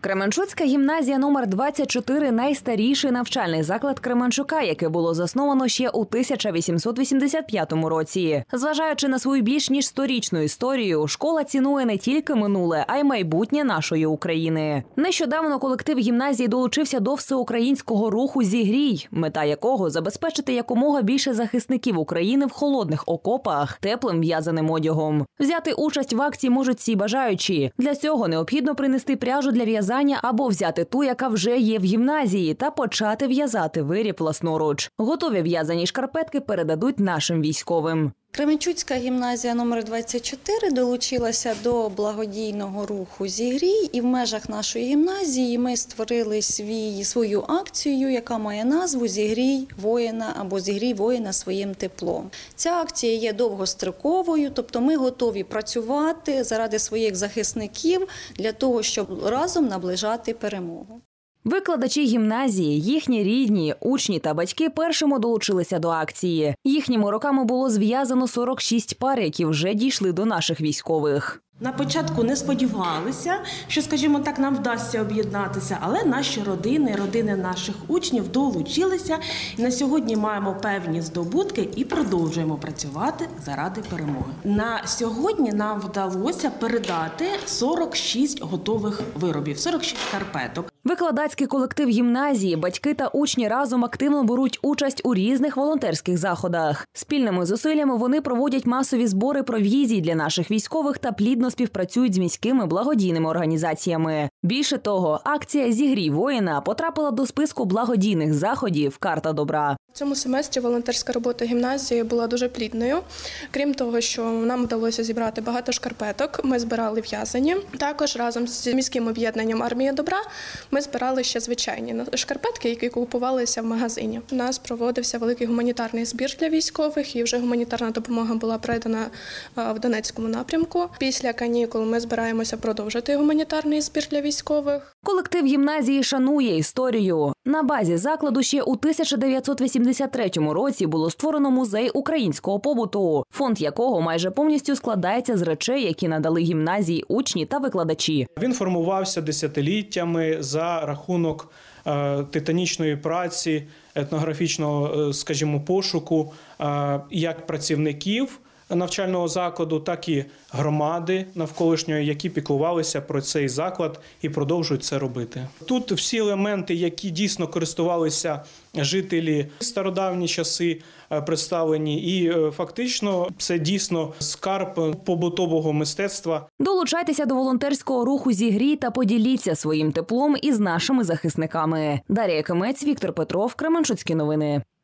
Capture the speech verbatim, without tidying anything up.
Кременчуцька гімназія номер двадцять чотири – найстаріший навчальний заклад Кременчука, який було засновано ще у тисяча вісімсот вісімдесят п'ятому році. Зважаючи на свою більш ніж сторічну історію, школа цінує не тільки минуле, а й майбутнє нашої України. Нещодавно колектив гімназії долучився до всеукраїнського руху «Зігрій», мета якого – забезпечити якомога більше захисників України в холодних окопах теплим в'язаним одягом. Взяти участь в акції можуть всі бажаючі. Для цього необхідно принести пряжу для в'язання або взяти ту, яка вже є в гімназії, та почати в'язати виріб власноруч. Готові в'язані шкарпетки передадуть нашим військовим. Кременчуцька гімназія номер двадцять чотири долучилася до благодійного руху «Зігрій», і в межах нашої гімназії ми створили свій, свою акцію, яка має назву «Зігрій воїна» або «Зігрій воїна своїм теплом». Ця акція є довгостроковою, тобто ми готові працювати заради своїх захисників для того, щоб разом наближати перемогу. Викладачі гімназії, їхні рідні, учні та батьки першими долучилися до акції. Їхніми руками було зв'язано сорок шість пар, які вже дійшли до наших військових. На початку не сподівалися, що, скажімо так, нам вдасться об'єднатися, але наші родини, родини наших учнів долучилися. І на сьогодні маємо певні здобутки і продовжуємо працювати заради перемоги. На сьогодні нам вдалося передати сорок шість готових виробів, сорок шість шкарпеток. Викладацький колектив гімназії, батьки та учні разом активно беруть участь у різних волонтерських заходах. Спільними зусиллями вони проводять масові збори провізій для наших військових та плідно співпрацюють з міськими благодійними організаціями. Більше того, акція «Зігрій воїна» потрапила до списку благодійних заходів «Карта добра». В цьому семестрі волонтерська робота гімназії була дуже плідною. Крім того, що нам вдалося зібрати багато шкарпеток, ми збирали в'язані. Також разом з міським об'єднанням «Армія добра» ми збирали ще звичайні шкарпетки, які купувалися в магазині. У нас проводився великий гуманітарний збір для військових, і вже гуманітарна допомога була передана в Донецькому напрямку. Після канікул ми збираємося продовжити гуманітарний збір для військових. Колектив гімназії шанує історію. На базі закладу ще у тисяча дев'ятсот вісімдесят третьому році було створено музей українського побуту, фонд якого майже повністю складається з речей, які надали гімназії учні та викладачі. Він формувався десятиліттями за рахунок е, титанічної праці, етнографічного, скажімо, пошуку е, як працівників навчального закладу, так і громади навколишньої, які піклувалися про цей заклад і продовжують це робити. Тут всі елементи, які дійсно користувалися жителі в стародавні часи, представлені, і фактично це дійсно скарб побутового мистецтва. Долучайтеся до волонтерського руху «Зігрій» та поділіться своїм теплом із нашими захисниками. Дар'я Кимець, Віктор Петров, Кременчуцькі новини.